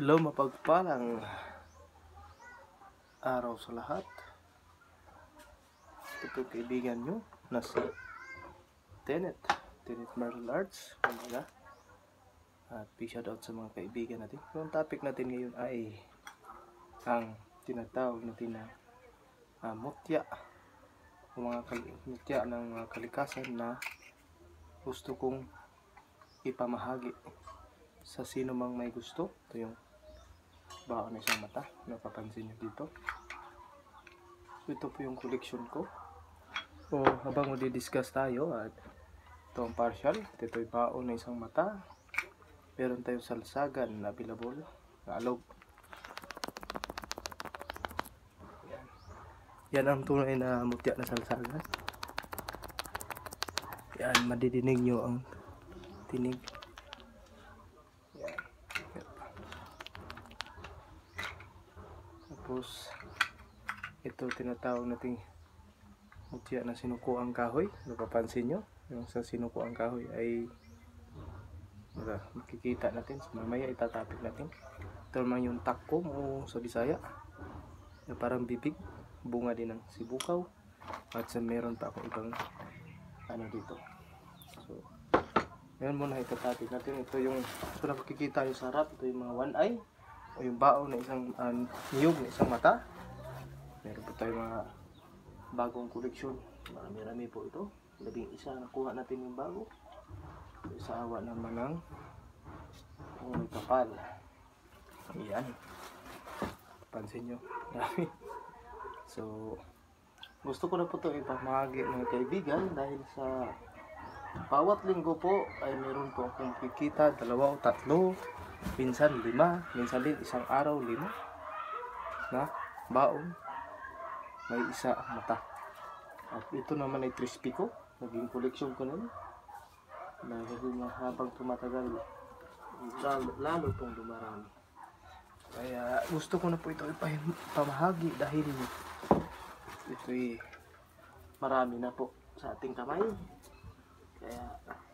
Hello, mapagpalang araw sa lahat. Ito po kaibigan nyo na si Tenet Martial Arts. Kumbaga, at big shoutout sa mga kaibigan natin. Yung topic natin ngayon ay ang tinatawag natin na mutya, mga mutya ng mga kalikasan na gusto kong ipamahagi sa sino mang may gusto. Ito yung baon na isang mata, napapansin nyo dito. Ito po yung collection ko. So habang mag-discuss tayo, at ito ang partial. Ito yung baon na isang mata. Meron tayong salsagan na available na alog. Yan ang tunay na mutya na salsagan. Yan, madidinig nyo ang tinig. Tapos ito tinatawag nating mutya na sinuko ang kahoy. Napapansin nyo, yung sa sinuko ang kahoy ay makikita natin. So, mamaya itatapik natin. Ito naman yung takko mo sa Bisaya na parang bibig, bunga din ng sibukaw, at sa meron pa akong ibang ano dito. So ngayon muna itatapik natin. Ito yung so nakikita yung sarap. Ito yung mga one eye o yung baon na isang niyog na isang mata. Meron po tayo mga bagong koleksyon. Marami-rami po ito. 11 nakuha natin yung bago. Sa awa naman ng may kapal. Ayan. Pansin nyo. Dami. So gusto ko na po ito ipamahagi mga kaibigan dahil sa bawat linggo po ay meron po akong kikita 2 o 3, minsan 5, minsan din isang araw 5 na baon may isa mata. At ito naman ay crispy ko, naging collection ko na yun. Dahil habang tumatagal lalo pong dumarami. Kaya gusto ko na po ito ipamahagi dahil ito'y marami na po sa ating kamay. Kaya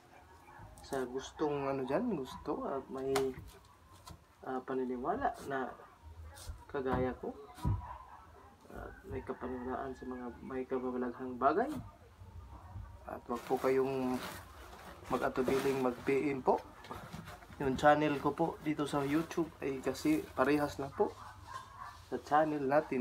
sa gustong ano dyan, gusto at may paniniwala na kagaya ko, may kapaniwalaan sa mga may kababalaghang bagay, at wag po kayong mag-atubiling mag-PM po. Yung channel ko po dito sa YouTube ay kasi parehas na po sa channel natin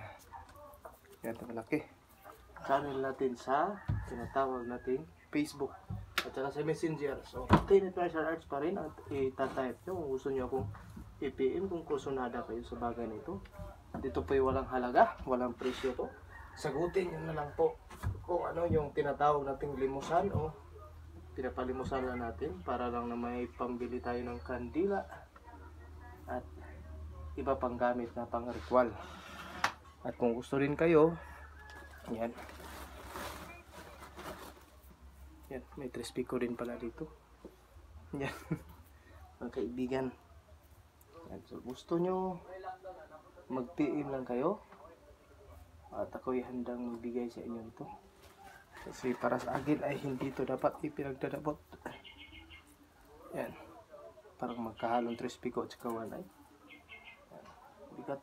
yan malaki channel natin sa tinatawag natin Facebook at saka sa Messenger. So Tenet Martial Arts pa rin, at itatype nyo kung gusto nyo akong i-PM kung kursunada kayo sa bagay na ito. Dito po ay walang halaga, walang presyo po. Sagutin nyo na lang po kung ano yung tinatawag nating limusan o pinapalimusan na natin para lang na may pambili tayo ng kandila at iba pang gamit na pang ritual. At kung gusto rin kayo, yan, may trispico din pala dito. Yan, mga kaibigan. Yan, so gusto nyo, mag-PM lang kayo at ako'y handang magbigay sa inyo ito. Kasi para sa akin ay hindi ito dapat ipinagdadabot. Yan, parang magkahalong trispico at saka one eye. Yan, bigat.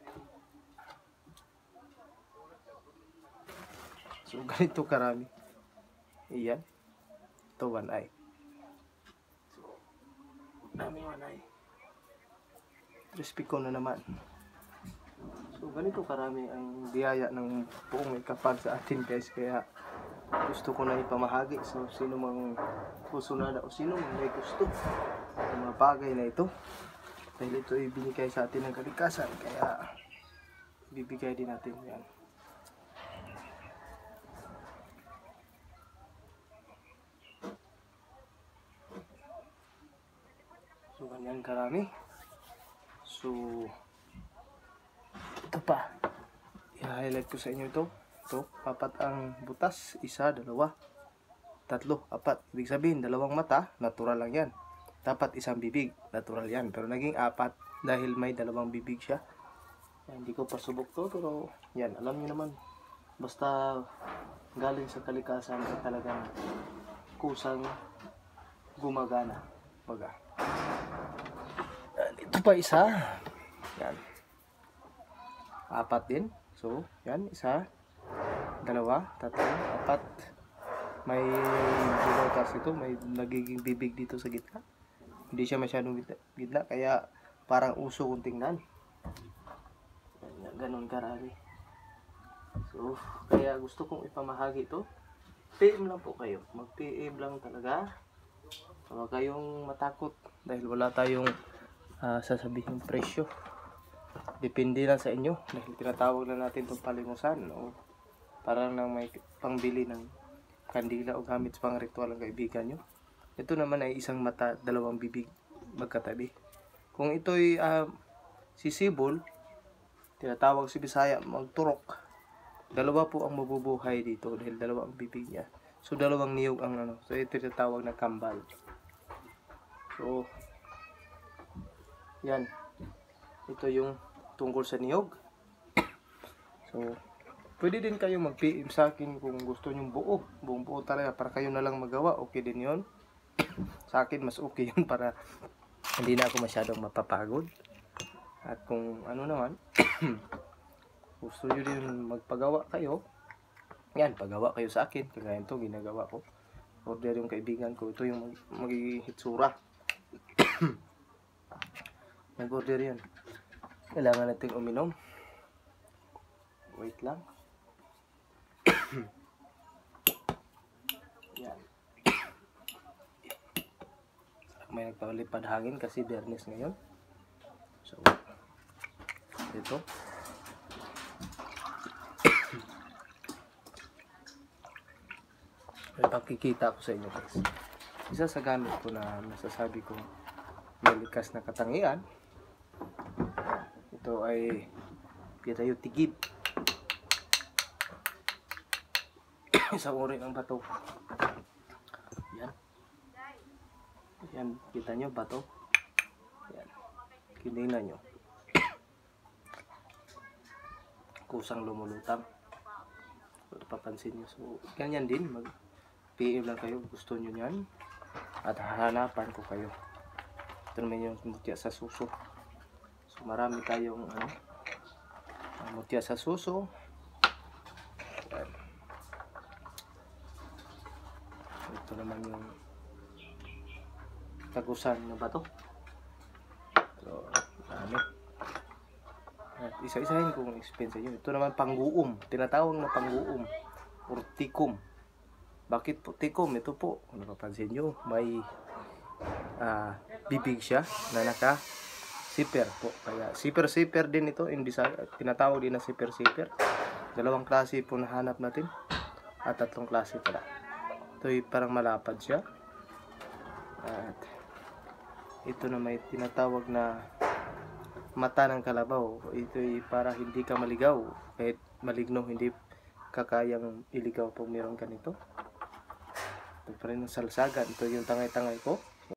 So ganito karami. Iyan. Ito one eye. So dami one eye. Trispico na naman. So ganito karami ang biyaya ng buong may kapal sa atin guys. Kaya gusto ko na ipamahagi sa sino mang kusunada o sino mang may gusto ng mga bagay na ito. Dahil ito ay binigay sa atin ng kalikasan. Kaya bibigay din natin yan. So ganyan karami. So ito pa, i-highlight ko sa inyo ito. Ito, 4 ang butas, 1, 2, 3, 4. Ibig sabihin 2 mata, natural lang yan. Dapat isang bibig, natural yan. Pero naging 4 dahil may 2 bibig siya. Hindi ko pa subok to, pero yan, alam niyo naman. Basta galing sa kalikasan ay talagang kusang gumagana. Baga. Ito pa isa. Yan. 4 din. So, yan. 1, 2, 3, 4. May butas ito. May nagiging bibig dito sa gitna. Hindi siya masyadong gitna. Kaya parang uso kung tingnan. Yan, ganun karami. So, kaya gusto kong ipamahagi ito. PM lang po kayo. Mag-PM lang talaga. Huwag kayong matakot. Dahil wala tayong sasabihing presyo. Depende lang sa inyo. Dahil tinatawag na natin itong palimusan. O parang nang may pangbili ng kandila o gamit sa pang ritual ng kaibigan nyo. Ito naman ay isang mata, dalawang bibig magkatabi. Kung ito'y sisibol, tinatawag si Bisaya magturok. Dalawa po ang mabubuhay dito dahil dalawa ang bibig niya. So, dalawang niyog ang ano. So, ito tinatawag na kambal. So, yan. Ito yung tungkol sa niyog. So, pwede din kayo mag-PM sa akin kung gusto nyong buo. Buong buo talaga para kayo na lang magawa. Okay din yon. Sa akin, mas okay yun para hindi na ako masyadong mapapagod. At kung ano naman, gusto nyo din magpagawa kayo, yan, pagawa kayo sa akin. Kaya ito, ginagawa ko. Order yung kaibigan ko. Ito yung magiging hitsura. Nag-order yan. Kailangan natin uminom. Wait lang. Yan. May nagpalipad hangin kasi Biyernes ngayon. So, ito. May pakikita ko sa inyo guys. Isa sa gamit ko na masasabi kong may likas na katangian. Ito ay pirayo tigib. Isang uri ng bato. Yan. Yan, kita nyo bato. Yan. Kinina nyo. Kusang lumulutang. Kung papansin nyo. So, ganyan din. Mag-PM lang kayo. Gusto nyo yan. At hahanapan ko kayo. Ito naman yung mutya sa suso. So, marami tayong mutya sa suso. Yan. Ito naman yung tagusan na bato. So, marami. At isa-isahin kong expense nyo. Ito naman pangguom. Tinatawag na pangguom. Or tikom. Bakit po tikom? Ito po. Kung napapansin nyo, may bibig siya na naka-zipper po. Kaya zipper din ito. In Bisaya, tinatawag din na zipper. Dalawang klase po nahanap natin. At 3 klase pala. Ito ay parang malapad siya. At ito na may tinatawag na mata ng kalabaw. Ito ay para hindi ka maligaw. Kahit maligno, hindi kakayang iligaw pag meron ganito. Ito pa rin ang salsagan. Ito yung tangay-tangay ko.